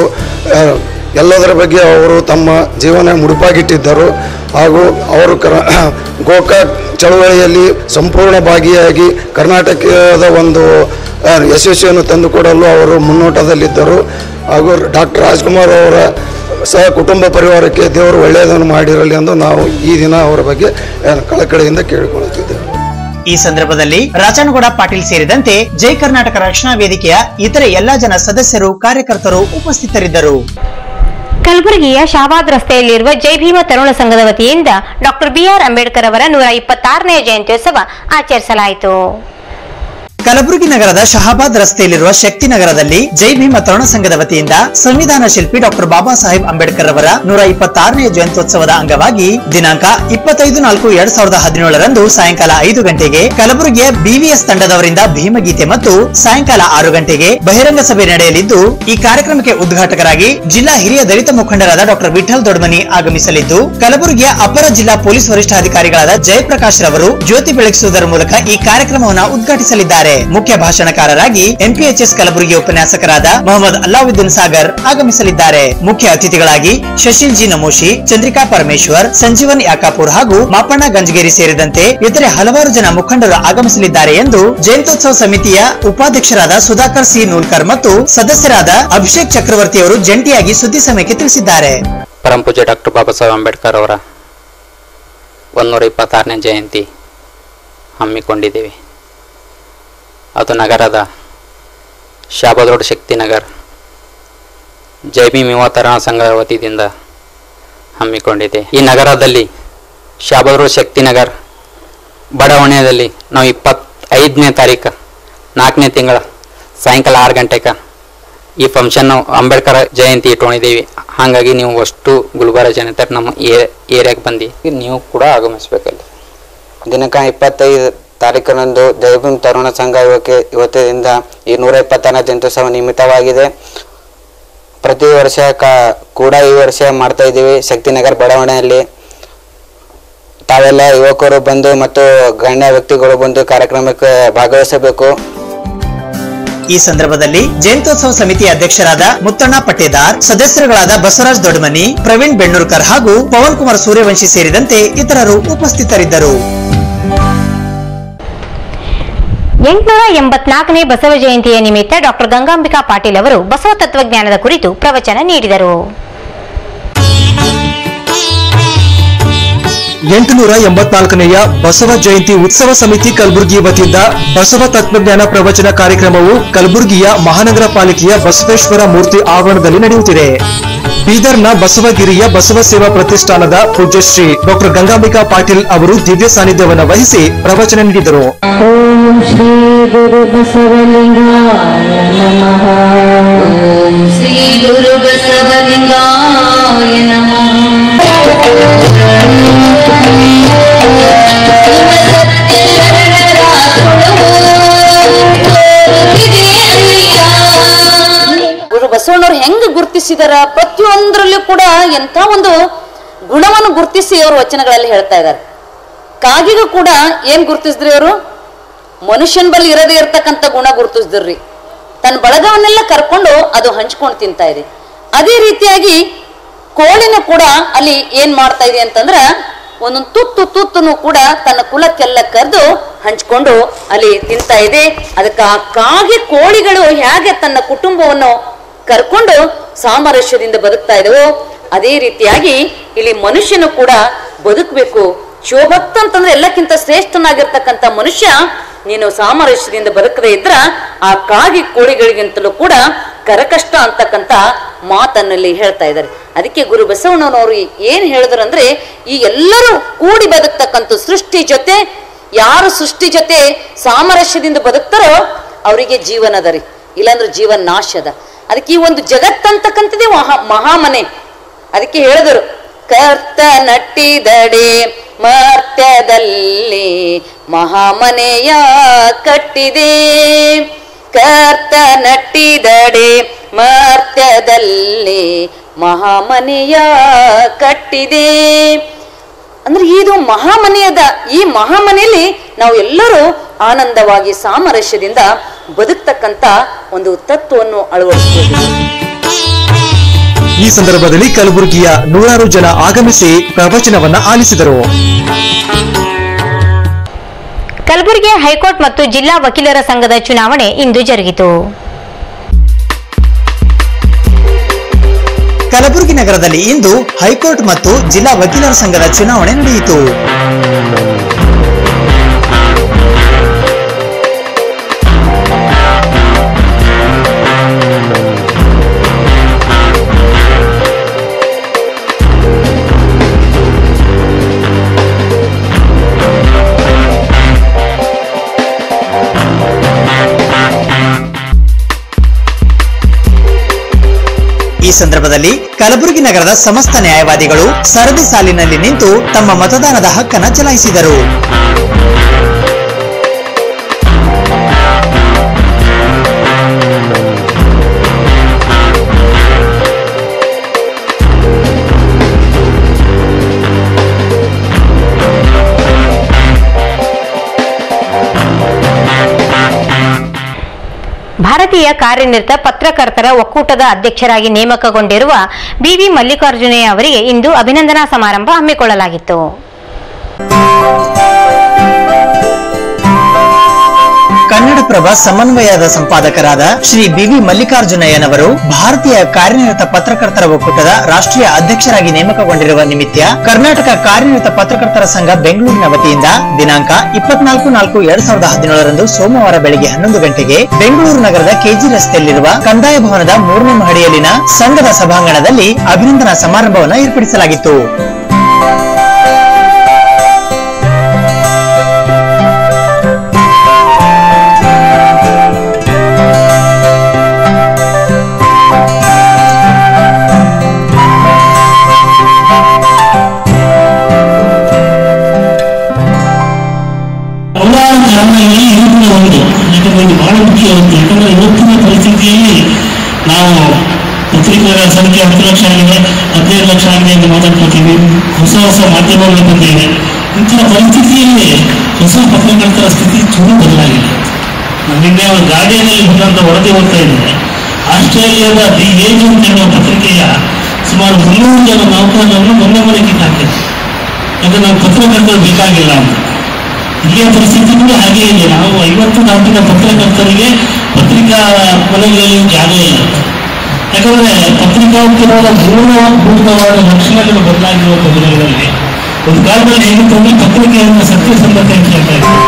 ಎಲ್ಲದರ ಬಗ್ಗೆ ಅವರು ತಮ್ಮ ಜೀವನ ಮುಡುಪಾಗಿಟ್ಟಿದ್ದರು. ಹಾಗೂ ಅವರು ಗೋಕಾಕ್ ಚಳವಳಿಯಲ್ಲಿ ಸಂಪೂರ್ಣ ಭಾಗಿಯಾಗಿ ಕರ್ನಾಟಕದ ಒಂದು ಯಶಸ್ವಿಯನ್ನು ತಂದುಕೊಡಲು ಅವರು ಮುನ್ನೋಟದಲ್ಲಿದ್ದರು. ಹಾಗೂ ಡಾಕ್ಟರ್ ರಾಜ್ಕುಮಾರ್ ಅವರ ಸಹ ಕುಟುಂಬ ಪರಿವಾರಕ್ಕೆ ದೇವರು ಒಳ್ಳೆಯದನ್ನು ಮಾಡಿರಲಿ ಎಂದು ನಾವು ಈ ದಿನ ಅವರ ಬಗ್ಗೆ ಕಳಕಳಿಯಿಂದ ಕೇಳಿಕೊಳ್ಳುತ್ತಿದ್ದೇವೆ. ಈ ಸಂದರ್ಭದಲ್ಲಿ ರಾಜನಗೌಡ ಪಾಟೀಲ್ ಸೇರಿದಂತೆ ಜೈ ಕರ್ನಾಟಕ ರಕ್ಷಣಾ ವೇದಿಕೆಯ ಇತರೆ ಎಲ್ಲಾ ಜನ ಸದಸ್ಯರು, ಕಾರ್ಯಕರ್ತರು ಉಪಸ್ಥಿತರಿದ್ದರು. ಕಲಬುರಗಿಯ ಶಾಬಾದ್ ರಸ್ತೆಯಲ್ಲಿರುವ ಜೈ ಭೀಮ ತರುಣ ಸಂಘದ ವತಿಯಿಂದ ಡಾಕ್ಟರ್ BR ಅಂಬೇಡ್ಕರ್ ಅವರ 126ನೇ ಜಯಂತ್ಯೋತ್ಸವ ಆಚರಿಸಲಾಯಿತು. ಕಲಬುರಗಿ ನಗರದ ಶಹಾಬಾದ್ ರಸ್ತೆಯಲ್ಲಿರುವ ಶಕ್ತಿ ನಗರದಲ್ಲಿ ಜೈ ಭೀಮ ತರುಣ ಸಂಘದ ವತಿಯಿಂದ ಸಂವಿಧಾನ ಶಿಲ್ಪಿ ಡಾಕ್ಟರ್ ಬಾಬಾ ಸಾಹೇಬ್ ಅಂಬೇಡ್ಕರ್ ಅವರ 126ನೇ ಜಯಂತ್ಯೋತ್ಸವದ ಅಂಗವಾಗಿ ದಿನಾಂಕ 25/4/2017 ರಂದು ಸಾಯಂಕಾಲ 5 ಗಂಟೆಗೆ ಕಲಬುರಗಿಯ ಬಿವಿಎಸ್ ತಂಡದವರಿಂದ ಭೀಮಗೀತೆ ಮತ್ತು ಸಾಯಂಕಾಲ 6 ಗಂಟೆಗೆ ಬಹಿರಂಗ ಸಭೆ ನಡೆಯಲಿದ್ದು, ಈ ಕಾರ್ಯಕ್ರಮಕ್ಕೆ ಉದ್ಘಾಟಕರಾಗಿ ಜಿಲ್ಲಾ ಹಿರಿಯ ದಲಿತ ಮುಖಂಡರಾದ ಡಾಕ್ಟರ್ ವಿಠಲ್ ದೊಡ್ಮನಿ ಆಗಮಿಸಲಿದ್ದು, ಕಲಬುರಗಿಯ ಅಪರ ಜಿಲ್ಲಾ ಪೊಲೀಸ್ ವರಿಷ್ಠಾಧಿಕಾರಿಗಳಾದ ಜಯಪ್ರಕಾಶ್ ರವರು ಜ್ಯೋತಿ ಬೆಳಗಿಸುವುದರ ಮೂಲಕ ಈ ಕಾರ್ಯಕ್ರಮವನ್ನು ಉದ್ಘಾಟಿಸಲಿದ್ದಾರೆ. ಮುಖ್ಯ ಭಾಷಣಕಾರರಾಗಿ ಎಂಪಿಎಚ್ಎಸ್ ಕಲಬುರಗಿ ಉಪನ್ಯಾಸಕರಾದ ಮೊಹಮ್ಮದ್ ಅಲ್ಲಾವುದ್ದೀನ್ ಸಾಗರ್ ಆಗಮಿಸಲಿದ್ದಾರೆ. ಮುಖ್ಯ ಅತಿಥಿಗಳಾಗಿ ಶಶಿಲ್ ಜಿ ನಮೋಶಿ, ಚಂದ್ರಿಕಾ ಪರಮೇಶ್ವರ್, ಸಂಜೀವನ್ ಯಾಕಾಪುರ್ ಹಾಗೂ ಮಾಪಣ್ಣ ಗಂಜಗೇರಿ ಸೇರಿದಂತೆ ಇತರೆ ಹಲವಾರು ಜನ ಮುಖಂಡರು ಆಗಮಿಸಲಿದ್ದಾರೆ ಎಂದು ಜಯಂತ್ಯೋತ್ಸವ ಸಮಿತಿಯ ಉಪಾಧ್ಯಕ್ಷರಾದ ಸುಧಾಕರ್ ಸಿ ನೂಲ್ಕರ್ ಮತ್ತು ಸದಸ್ಯರಾದ ಅಭಿಷೇಕ್ ಚಕ್ರವರ್ತಿ ಅವರು ಜಂಟಿಯಾಗಿ ಸುದ್ದಿ ಸಮಯಕ್ಕೆ ತಿಳಿಸಿದ್ದಾರೆ. ಪರಂ ಪೂಜ್ಯ ಡಾಕ್ಟರ್ ಬಾಬಾ ಸಾಹೇಬ್ ಅಂಬೇಡ್ಕರ್ ಅವರ 126ನೇ ಜಯಂತಿ ಹಮ್ಮಿಕೊಂಡಿದ್ದೇವೆ. ಅದು ನಗರದ ಶಾಬಾದ್ ರೋಡ್ ಶಕ್ತಿನಗರ್ ಜೈ ಭೀಮ್ ಯುವ ತರುಣ ಸಂಘದ ವತಿಯಿಂದ ಹಮ್ಮಿಕೊಂಡಿದೆ. ಈ ನಗರದಲ್ಲಿ ಶಾಬಾದ್ ರೋಡ್ ಶಕ್ತಿನಗರ್ ಬಡಾವಣೆಯಲ್ಲಿ ನಾವು 25ನೇ ತಾರೀಕು 4ನೇ ತಿಂಗಳ ಸಾಯಂಕಾಲ 6 ಗಂಟೆಗೆ ಈ ಫಂಕ್ಷನ್ ಅಂಬೇಡ್ಕರ್ ಜಯಂತಿ ಇಟ್ಕೊಂಡಿದ್ದೀವಿ. ಹಾಗಾಗಿ ನೀವು ಅಷ್ಟು ಗುಲ್ಬರ್ಗ ಜನತೆ ನಮ್ಮ ಏರಿಯಾಗೆ ಬಂದು ನೀವು ಕೂಡ ಆಗಮಿಸಬೇಕಲ್ಲಿ. ದಿನಾಂಕ 25 ತಾರೀಕಿನಂದು ಜೈ ಭೀಮ್ ತರುಣ ಸಂಘ ಇವತ್ತಿನಿಂದ ಈ 126ನೇ ಜಯಂತ್ಯೋತ್ಸವ ನಿಮಿತ್ತವಾಗಿದೆ. ಪ್ರತಿ ವರ್ಷ ಕೂಡ ಈ ವರ್ಷ ಮಾಡ್ತಾ ಇದ್ದೀವಿ ಶಕ್ತಿನಗರ್ ಬಡಾವಣೆಯಲ್ಲಿ. ತಾವೆಲ್ಲ ಯುವಕರು ಬಂದು ಮತ್ತು ಗಣ್ಯ ವ್ಯಕ್ತಿಗಳು ಬಂದು ಕಾರ್ಯಕ್ರಮಕ್ಕೆ ಭಾಗವಹಿಸಬೇಕು. ಈ ಸಂದರ್ಭದಲ್ಲಿ ಜಯಂತ್ಯೋತ್ಸವ ಸಮಿತಿ ಅಧ್ಯಕ್ಷರಾದ ಮುತ್ತಣ್ಣ ಪಟ್ಟೇದಾರ್, ಸದಸ್ಯರುಗಳಾದ ಬಸವರಾಜ್ ದೊಡ್ಮನಿ, ಪ್ರವೀಣ್ ಬೆಣ್ಣೂರ್ಕರ್ ಹಾಗೂ ಪವನ್ ಕುಮಾರ್ ಸೂರ್ಯವಂಶಿ ಸೇರಿದಂತೆ ಇತರರು ಉಪಸ್ಥಿತರಿದ್ದರು. 884ನೇ ಬಸವ ಜಯಂತಿಯ ನಿಮಿತ್ತ ಡಾಕ್ಟರ್ ಗಂಗಾಂಬಿಕಾ ಪಾಟೀಲ್ ಅವರು ಬಸವ ತತ್ವಜ್ಞಾನದ ಕುರಿತು ಪ್ರವಚನ ನೀಡಿದರು. 884ನೆಯ ಬಸವ ಜಯಂತಿ ಉತ್ಸವ ಸಮಿತಿ ಕಲಬುರಗಿ ವತಿಯಿಂದ ಬಸವ ತತ್ವಜ್ಞಾನ ಪ್ರವಚನ ಕಾರ್ಯಕ್ರಮವು ಕಲಬುರಗಿಯ ಮಹಾನಗರ ಪಾಲಿಕೆಯ ಬಸವೇಶ್ವರ ಮೂರ್ತಿ ಆವರಣದಲ್ಲಿ ನಡೆಯುತ್ತಿದೆ. ಬೀದರ್ನ ಬಸವಗಿರಿಯ ಬಸವ ಸೇವಾ ಪ್ರತಿಷ್ಠಾನದ ಪೂಜ್ಯ ಶ್ರೀ ಡಾಕ್ಟರ್ ಗಂಗಾಂಬಿಕಾ ಪಾಟೀಲ್ ಅವರು ದಿವ್ಯ ಸಾನ್ನಿಧ್ಯವನ್ನು ವಹಿಸಿ ಪ್ರವಚನ ನೀಡಿದರು. ಓಂ ಶ್ರೀ ಗುರು ಬಸವಲಿಂಗಾಯ ನಮಃ. ಓಂ ಶ್ರೀ ಗುರು ಬಸವಲಿಂಗಾಯ ನಮಃ. ಗುರು ಬಸವಣ್ಣವ್ರು ಹೆಂಗ್ ಗುರುತಿಸಿದಾರ, ಪ್ರತಿಯೊಂದರಲ್ಲೂ ಕೂಡ ಎಂಥ ಒಂದು ಗುಣವನ್ನು ಗುರುತಿಸಿ ಅವರು ವಚನಗಳಲ್ಲಿ ಹೇಳ್ತಾ ಇದ್ದಾರೆ. ಕಾಗಿಗೂ ಕೂಡ ಏನ್ ಗುರುತಿಸಿದ್ರಿ ಅವರು? ಮನುಷ್ಯನ ಬಳಿ ಇರದೇ ಇರ್ತಕ್ಕಂಥ ಗುಣ ಗುರುತಿಸಿದ್ರಿ. ತನ್ನ ಬಳಗವನ್ನೆಲ್ಲ ಕರ್ಕೊಂಡು ಅದು ಹಂಚ್ಕೊಂಡು ತಿಂತಾ ಇದೆ. ಅದೇ ರೀತಿಯಾಗಿ ಕೋಳಿನೂ ಕೂಡ ಅಲ್ಲಿ ಏನ್ ಮಾಡ್ತಾ ಇದೆ ಅಂತಂದ್ರ ಒಂದೊಂದು ತುತ್ತುನು ಕೂಡ ತನ್ನ ಕುಲಕ್ಕೆಲ್ಲ ಕರೆದು ಹಂಚ್ಕೊಂಡು ಅಲ್ಲಿ ತಿಂತಾ ಇದೆ. ಅದಕ್ಕೆ ಆ ಕಾಗೆ ಕೋಳಿಗಳು ಹೇಗೆ ತನ್ನ ಕುಟುಂಬವನ್ನು ಕರ್ಕೊಂಡು ಸಾಮರಸ್ಯದಿಂದ ಬದುಕ್ತಾ ಇದ್ದವು, ಅದೇ ರೀತಿಯಾಗಿ ಇಲ್ಲಿ ಮನುಷ್ಯನು ಕೂಡ ಬದುಕಬೇಕು. ಶಿವಭಕ್ತ ಅಂತಂದ್ರೆ ಎಲ್ಲಕ್ಕಿಂತ ಶ್ರೇಷ್ಠನಾಗಿರ್ತಕ್ಕಂಥ ಮನುಷ್ಯ ನೀನು ಸಾಮರಸ್ಯದಿಂದ ಬದುಕದೇ ಇದ್ರ ಆ ಕಾಗಿ ಕೋಳಿಗಳಿಗಿಂತಲೂ ಕೂಡ ಕರಕಷ್ಟ ಅಂತಕ್ಕಂಥ ಮಾತನ್ನಲ್ಲಿ ಹೇಳ್ತಾ ಇದ್ದಾರೆ. ಅದಕ್ಕೆ ಗುರು ಬಸವಣ್ಣನವರು ಏನ್ ಹೇಳಿದ್ರಂದ್ರೆ, ಈ ಎಲ್ಲರೂ ಕೂಡಿ ಬದುಕ್ತಕ್ಕಂಥ ಸೃಷ್ಟಿ ಜೊತೆ, ಯಾರು ಸೃಷ್ಟಿ ಜೊತೆ ಸಾಮರಸ್ಯದಿಂದ ಬದುಕ್ತಾರೋ ಅವರಿಗೆ ಜೀವನದ ರೀ, ಇಲ್ಲಾಂದ್ರೆ ಜೀವನ ನಾಶದ. ಅದಕ್ಕೆ ಈ ಒಂದು ಜಗತ್ತಂತಕ್ಕಂಥದ್ದೇ ಮಹಾಮನೆ. ಅದಕ್ಕೆ ಹೇಳಿದರು, ಕರ್ತ ನಟ್ಟಿದಡೆ ಮರ್ತ್ಯದಲ್ಲಿ ಮಹಾಮನೆಯ ಕಟ್ಟಿದೆ. ಕರ್ತ ನಟ್ಟಿದಡೆ ಮರ್ತ್ಯದಲ್ಲಿ ಮಹಾಮನೆಯ ಕಟ್ಟಿದೆ ಅಂದ್ರೆ ಇದು ಮಹಾಮನೆಯದ. ಈ ಮಹಾಮನೆಯಲ್ಲಿ ನಾವು ಎಲ್ಲರೂ ಆನಂದವಾಗಿ ಸಾಮರಸ್ಯದಿಂದ ಬದುಕ್ತಕ್ಕಂತ ಒಂದು ತತ್ವವನ್ನು ಅಳವಡಿಸಬೇಕು. ಈ ಸಂದರ್ಭದಲ್ಲಿ ಕಲಬುರಗಿಯ 100 ಜನ ಆಗಮಿಸಿ ಪ್ರವಚನವನ್ನ ಆಲಿಸಿದರು. ಕಲಬುರಗಿಯ ಹೈಕೋರ್ಟ್ ಮತ್ತು ಜಿಲ್ಲಾ ವಕೀಲರ ಸಂಘದ ಚುನಾವಣೆ ಇಂದು ಜರುಗಿತು. ಕಲಬುರಗಿ ನಗರದಲ್ಲಿ ಇಂದು ಹೈಕೋರ್ಟ್ ಮತ್ತು ಜಿಲ್ಲಾ ವಕೀಲರ ಸಂಘದ ಚುನಾವಣೆ ನಡೆಯಿತು. ಈ ಸಂದರ್ಭದಲ್ಲಿ ಕಲಬುರಗಿ ನಗರದ ಸಮಸ್ತ ನ್ಯಾಯವಾದಿಗಳು ಸರದಿ ಸಾಲಿನಲ್ಲಿ ನಿಂತು ತಮ್ಮ ಮತದಾನದ ಹಕ್ಕನ್ನು ಚಲಾಯಿಸಿದರು. ಭಾರತೀಯ ಕಾರ್ಯನಿರತ ಪತ್ರಕರ್ತರ ಒಕ್ಕೂಟದ ಅಧ್ಯಕ್ಷರಾಗಿ ನೇಮಕಗೊಂಡಿರುವ ಬಿವಿ ಮಲ್ಲಿಕಾರ್ಜುನಯ್ಯ ಅವರಿಗೆ ಇಂದು ಅಭಿನಂದನಾ ಸಮಾರಂಭ ಹಮ್ಮಿಕೊಳ್ಳಲಾಗಿತ್ತು. ಕನ್ನಡಪ್ರಭ ಸಮನ್ವಯದ ಸಂಪಾದಕರಾದ ಶ್ರೀ ಬಿವಿ ಮಲ್ಲಿಕಾರ್ಜುನಯ್ಯನವರು ಭಾರತೀಯ ಕಾರ್ಯನಿರತ ಪತ್ರಕರ್ತರ ಒಕ್ಕೂಟದ ರಾಷ್ಟ್ರೀಯ ಅಧ್ಯಕ್ಷರಾಗಿ ನೇಮಕಗೊಂಡಿರುವ ನಿಮಿತ್ತ ಕರ್ನಾಟಕ ಕಾರ್ಯನಿರತ ಪತ್ರಕರ್ತರ ಸಂಘ ಬೆಂಗಳೂರಿನ ವತಿಯಿಂದ ದಿನಾಂಕ 24/4/2017 ಸೋಮವಾರ ಬೆಳಗ್ಗೆ 11 ಗಂಟೆಗೆ ಬೆಂಗಳೂರು ನಗರದ ಕೆಜಿ ರಸ್ತೆಯಲ್ಲಿರುವ ಕಂದಾಯ ಭವನದ 3ನೇ ಮಹಡಿಯಲ್ಲಿನ ಸಂಘದ ಸಭಾಂಗಣದಲ್ಲಿ ಅಭಿನಂದನಾ ಸಮಾರಂಭವನ್ನು ಏರ್ಪಡಿಸಲಾಗಿತ್ತು. ಬಹಳ ಮುಖ್ಯವಾಗುತ್ತೆ. ಯಾಕಂದ್ರೆ ಇವತ್ತಿನ ಪರಿಸ್ಥಿತಿಯಲ್ಲಿ ನಾವು ಪತ್ರಿಕೆಗಳ ಸಂಖ್ಯೆ 10 ಲಕ್ಷ ಆಗಿದೆ, 15 ಲಕ್ಷ ಆಗಿದೆ ಎಂದು ಮಾತಾಡ್ಕೊತೀವಿ. ಹೊಸ ಮಾಧ್ಯಮಗಳು ಬಂದಿವೆ. ಇಂತಹ ಪರಿಸ್ಥಿತಿಯಲ್ಲಿ ಹೊಸ ಪತ್ರಕರ್ತರ ಸ್ಥಿತಿ ಚೂರು ಬದಲಾಗಿದೆ. ನಿನ್ನೆ ಒಂದು ಗಾರ್ಡಿಯನ್ನಲ್ಲಿ ಬಂದಂತ ವರದಿ ಓದ್ತಾ ಇದ್ದಾರೆ. ಆಸ್ಟ್ರೇಲಿಯಾದ ದಿ ಏಜ್ ಅಂತ ಹೇಳುವ ಪತ್ರಿಕೆಯ ಸುಮಾರು 300 ಜನ ನೌಕರರನ್ನು ಮೊನ್ನೆ ಕಿತ್ತಾಕಿದ್ದಾರೆ. ಯಾಕಂದ್ರೆ ನಾವು ಪತ್ರಕರ್ತರು ಬೇಕಾಗಿಲ್ಲ ಅಂತ. ಇಲ್ಲಿಯ ಪರಿಸ್ಥಿತಿ ಕೂಡ ಹಾಗೆ ಇದೆ. ನಾವು 50 ದಾಟಿದ ಪತ್ರಕರ್ತರಿಗೆ ಪತ್ರಿಕಾ ಮನೆಗಳಲ್ಲಿ ಜಾಗ ಇಲ್ಲ. ಯಾಕಂದ್ರೆ ಪತ್ರಿಕೋದ್ಯಮದ ಮೂಲಭೂತವಾದ ಲಕ್ಷಣಗಳು ಬದಲಾಗಿರುವ ದಿನಗಳಲ್ಲಿ ಒಂದು ಕಾಲದಲ್ಲಿ ಹೇಗಿತ್ತು ಅಂದ್ರೆ ಪತ್ರಿಕೆಯನ್ನು ಸತ್ಯಸಂಧತೆ ಅಂತ ಹೇಳ್ತಾ ಇದ್ದಾರೆ.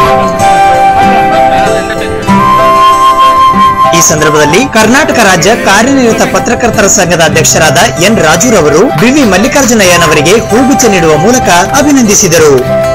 ಈ ಸಂದರ್ಭದಲ್ಲಿ ಕರ್ನಾಟಕ ರಾಜ್ಯ ಕಾರ್ಯನಿರತ ಪತ್ರಕರ್ತರ ಸಂಘದ ಅಧ್ಯಕ್ಷರಾದ ಎನ್ ರಾಜುರವರು ಬಿವಿ ಮಲ್ಲಿಕಾರ್ಜುನಯ್ಯನವರಿಗೆ ಹೂಗುಚ್ಛ ನೀಡುವ ಮೂಲಕ ಅಭಿನಂದಿಸಿದರು.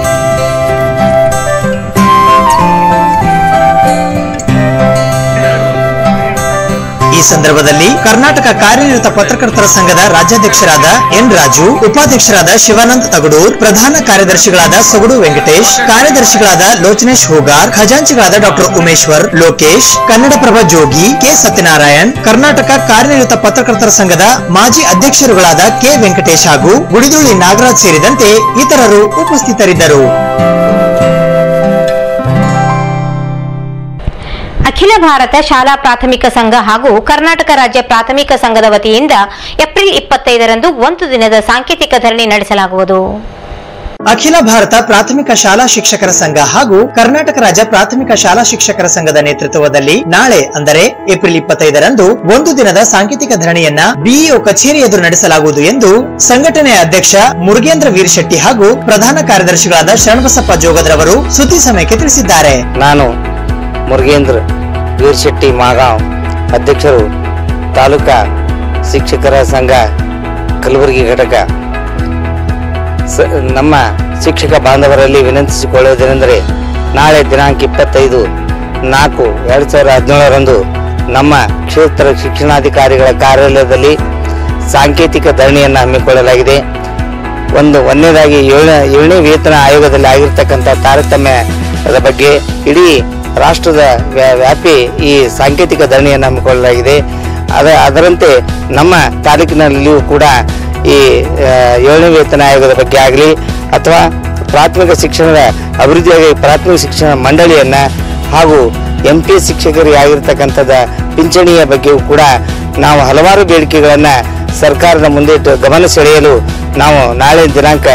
ಈ ಸಂದರ್ಭದಲ್ಲಿ ಕರ್ನಾಟಕ ಕಾರ್ಯನಿರತ ಪತ್ರಕರ್ತರ ಸಂಘದ ರಾಜ್ಯಾಧ್ಯಕ್ಷರಾದ ಎನ್ ರಾಜು, ಉಪಾಧ್ಯಕ್ಷರಾದ ಶಿವಾನಂದ್ ತಗಡೂರ್, ಪ್ರಧಾನ ಕಾರ್ಯದರ್ಶಿಗಳಾದ ಸೊಗಡು ವೆಂಕಟೇಶ್, ಕಾರ್ಯದರ್ಶಿಗಳಾದ ಲೋಚನೇಶ್ ಹೂಗಾರ್, ಖಜಾಂಚಿಗಳಾದ ಡಾಕ್ಟರ್ ಉಮೇಶ್ವರ್, ಲೋಕೇಶ್, ಕನ್ನಡಪ್ರಭ ಜೋಗಿ, ಕೆ ಸತ್ಯನಾರಾಯಣ್, ಕರ್ನಾಟಕ ಕಾರ್ಯನಿರತ ಪತ್ರಕರ್ತರ ಸಂಘದ ಮಾಜಿ ಅಧ್ಯಕ್ಷರುಗಳಾದ ಕೆ ವೆಂಕಟೇಶ್ ಹಾಗೂ ಗುಡಿದುಳ್ಳಿ ನಾಗರಾಜ್ ಸೇರಿದಂತೆ ಇತರರು ಉಪಸ್ಥಿತರಿದ್ದರು. ಅಖಿಲ ಭಾರತ ಶಾಲಾ ಪ್ರಾಥಮಿಕ ಸಂಘ ಹಾಗೂ ಕರ್ನಾಟಕ ರಾಜ್ಯ ಪ್ರಾಥಮಿಕ ಸಂಘದ ವತಿಯಿಂದ ಏಪ್ರಿಲ್ 25ರಂದು ಒಂದು ದಿನದ ಸಾಂಕೇತಿಕ ಧರಣಿ ನಡೆಸಲಾಗುವುದು. ಅಖಿಲ ಭಾರತ ಪ್ರಾಥಮಿಕ ಶಾಲಾ ಶಿಕ್ಷಕರ ಸಂಘ ಹಾಗೂ ಕರ್ನಾಟಕ ರಾಜ್ಯ ಪ್ರಾಥಮಿಕ ಶಾಲಾ ಶಿಕ್ಷಕರ ಸಂಘದ ನೇತೃತ್ವದಲ್ಲಿ ನಾಳೆ ಅಂದರೆ ಏಪ್ರಿಲ್ 25ರಂದು ಒಂದು ದಿನದ ಸಾಂಕೇತಿಕ ಧರಣಿಯನ್ನ ಬಿಇಒ ಕಚೇರಿ ಎದುರು ನಡೆಸಲಾಗುವುದು ಎಂದು ಸಂಘಟನೆಯ ಅಧ್ಯಕ್ಷ ಮುರುಗೇಂದ್ರ ವೀರಶೆಟ್ಟಿ ಹಾಗೂ ಪ್ರಧಾನ ಕಾರ್ಯದರ್ಶಿಗಳಾದ ಶರಣಬಸಪ್ಪ ಜೋಗದ್ರವರು ಸುದ್ದಿ ಸಮಯಕ್ಕೆ ತಿಳಿಸಿದ್ದಾರೆ. ನಾನು ಮುರುಗೇಂದ್ರ ವೀರಶೆಟ್ಟಿ ಮಾಗಾಂವ್, ಅಧ್ಯಕ್ಷರು ತಾಲೂಕಾ ಶಿಕ್ಷಕರ ಸಂಘ ಕಲಬುರಗಿ ಘಟಕ. ನಮ್ಮ ಶಿಕ್ಷಕ ಬಾಂಧವರಲ್ಲಿ ವಿನಂತಿಸಿಕೊಳ್ಳುವುದೇನೆಂದರೆ ನಾಳೆ ದಿನಾಂಕ 25/4/2017 ನಮ್ಮ ಕ್ಷೇತ್ರ ಶಿಕ್ಷಣಾಧಿಕಾರಿಗಳ ಕಾರ್ಯಾಲಯದಲ್ಲಿ ಸಾಂಕೇತಿಕ ಧರಣಿಯನ್ನು ಹಮ್ಮಿಕೊಳ್ಳಲಾಗಿದೆ. ಒಂದನೇದಾಗಿ 7ನೇ ವೇತನ ಆಯೋಗದಲ್ಲಿ ಆಗಿರ್ತಕ್ಕಂಥ ತಾರತಮ್ಯದ ಬಗ್ಗೆ ಇಡೀ ರಾಷ್ಟ್ರದ ವ್ಯಾಪಿ ಈ ಸಾಂಕೇತಿಕ ಧರಣಿಯನ್ನು ಹಮ್ಮಿಕೊಳ್ಳಲಾಗಿದೆ. ಅದರಂತೆ ನಮ್ಮ ತಾಲೂಕಿನಲ್ಲಿಯೂ ಕೂಡ ಈ 7ನೇ ವೇತನ ಆಯೋಗದ ಬಗ್ಗೆ ಆಗಲಿ ಅಥವಾ ಪ್ರಾಥಮಿಕ ಶಿಕ್ಷಣದ ಅಭಿವೃದ್ಧಿಯಾಗಿ ಪ್ರಾಥಮಿಕ ಶಿಕ್ಷಣ ಮಂಡಳಿಯನ್ನು ಹಾಗೂ MPS ಶಿಕ್ಷಕರಿಗೆ ಆಗಿರ್ತಕ್ಕಂಥದ್ದು ಪಿಂಚಣಿಯ ಬಗ್ಗೆಯೂ ಕೂಡ ನಾವು ಹಲವಾರು ಬೇಡಿಕೆಗಳನ್ನು ಸರ್ಕಾರದ ಮುಂದೆ ಗಮನ ಸೆಳೆಯಲು ನಾವು ನಾಳೆ ದಿನಾಂಕ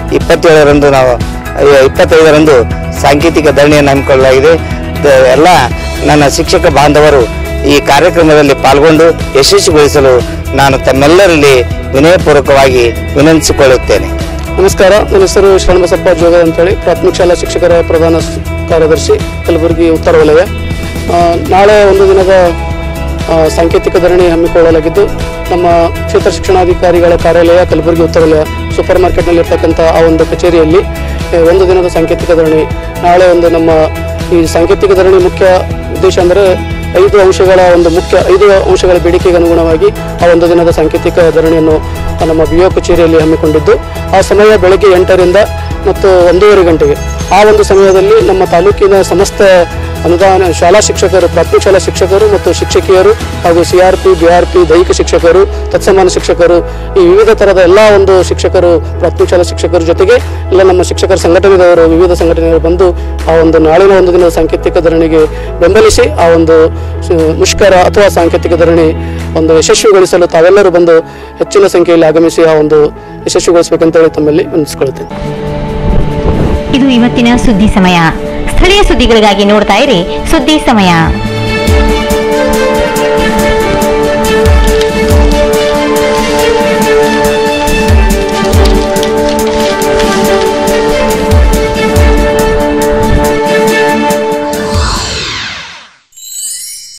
25ರಂದು ಸಾಂಕೇತಿಕ ಧರಣಿಯನ್ನು ಹಮ್ಮಿಕೊಳ್ಳಲಾಗಿದೆ. ಎಲ್ಲ ನನ್ನ ಶಿಕ್ಷಕ ಬಾಂಧವರು ಈ ಕಾರ್ಯಕ್ರಮದಲ್ಲಿ ಪಾಲ್ಗೊಂಡು ಯಶಸ್ವಿಗೊಳಿಸಲು ನಾನು ತಮ್ಮೆಲ್ಲರಲ್ಲಿ ವಿನಯಪೂರ್ವಕವಾಗಿ ವಿನಂತಿಸಿಕೊಳ್ಳುತ್ತೇನೆ. ನಮಸ್ಕಾರ, ನನ್ನ ಹೆಸರು ಶರಣಬಸಪ್ಪ ಜೋಗ ಅಂತೇಳಿ, ಪ್ರಾಥಮಿಕ ಶಾಲಾ ಶಿಕ್ಷಕರ ಪ್ರಧಾನ ಕಾರ್ಯದರ್ಶಿ ಕಲಬುರಗಿ ಉತ್ತರ ವಲಯ. ನಾಳೆ ಒಂದು ದಿನದ ಸಾಂಕೇತಿಕ ಧರಣಿ ಹಮ್ಮಿಕೊಳ್ಳಲಾಗಿದ್ದು ನಮ್ಮ ಕ್ಷೇತ್ರ ಶಿಕ್ಷಣಾಧಿಕಾರಿಗಳ ಕಾರ್ಯಾಲಯ ಕಲಬುರಗಿ ಉತ್ತರ ವಲಯ ಸೂಪರ್ ಮಾರ್ಕೆಟ್ನಲ್ಲಿರ್ತಕ್ಕಂಥ ಆ ಒಂದು ಕಚೇರಿಯಲ್ಲಿ ಒಂದು ದಿನದ ಸಾಂಕೇತಿಕ ಧರಣಿ. ನಾಳೆ ನಮ್ಮ ಈ ಸಾಂಕೇತಿಕ ಧರಣಿ ಮುಖ್ಯ ಉದ್ದೇಶ ಅಂದರೆ 5 ಅಂಶಗಳ ಒಂದು ಮುಖ್ಯ 5 ಅಂಶಗಳ ಬೇಡಿಕೆಗೆ ಅನುಗುಣವಾಗಿ ಆ ಒಂದು ದಿನದ ಸಾಂಕೇತಿಕ ಧರಣಿಯನ್ನು ನಮ್ಮ BO ಕಚೇರಿಯಲ್ಲಿ ಹಮ್ಮಿಕೊಂಡಿದ್ದು, ಆ ಸಮಯ ಬೆಳಗ್ಗೆ 8ರಿಂದ ಮತ್ತು 1:30 ಗಂಟೆಗೆ. ಆ ಒಂದು ಸಮಯದಲ್ಲಿ ನಮ್ಮ ತಾಲೂಕಿನ ಸಮಸ್ತ ಅನುದಾನ ಶಾಲಾ ಶಿಕ್ಷಕರು, ಪ್ರಾಥಮಿಕ ಶಾಲಾ ಶಿಕ್ಷಕರು ಮತ್ತು ಶಿಕ್ಷಕಿಯರು ಹಾಗೂ CRP, BRP, ದೈಹಿಕ ಶಿಕ್ಷಕರು, ತತ್ಸಮಾನ ಶಿಕ್ಷಕರು, ಈ ವಿವಿಧ ಥರದ ಎಲ್ಲ ಒಂದು ಶಿಕ್ಷಕರು, ಪ್ರಾಥಮಿಕ ಶಾಲಾ ಶಿಕ್ಷಕರ ಜೊತೆಗೆ ಎಲ್ಲ ನಮ್ಮ ಶಿಕ್ಷಕರ ಸಂಘಟನೆದವರು, ವಿವಿಧ ಸಂಘಟನೆಗಳು ಬಂದು ಆ ಒಂದು ನಾಳಿನ ಒಂದು ದಿನದ ಸಾಂಕೇತಿಕ ಧರಣಿಗೆ ಬೆಂಬಲಿಸಿ ಆ ಒಂದು ಮುಷ್ಕರ ಅಥವಾ ಸಾಂಕೇತಿಕ ಧರಣಿ ಒಂದು ಯಶಸ್ವಿಗೊಳಿಸಲು ತಾವೆಲ್ಲರೂ ಬಂದು ಹೆಚ್ಚಿನ ಸಂಖ್ಯೆಯಲ್ಲಿ ಆಗಮಿಸಿ ಆ ಒಂದು ಯಶಸ್ವಿಗೊಳಿಸಬೇಕಂತೇಳಿ ತಮ್ಮಲ್ಲಿ ವಿನಂತಿಸಿಕೊಳ್ಳುತ್ತೇನೆ. ಇದು ಇವತ್ತಿನ ಸುದ್ದಿ ಸಮಯ. ಸ್ಥಳೀಯ ಸುದ್ದಿಗಳಿಗಾಗಿ ನೋಡ್ತಾ ಇರಿ ಸುದ್ದಿ ಸಮಯ.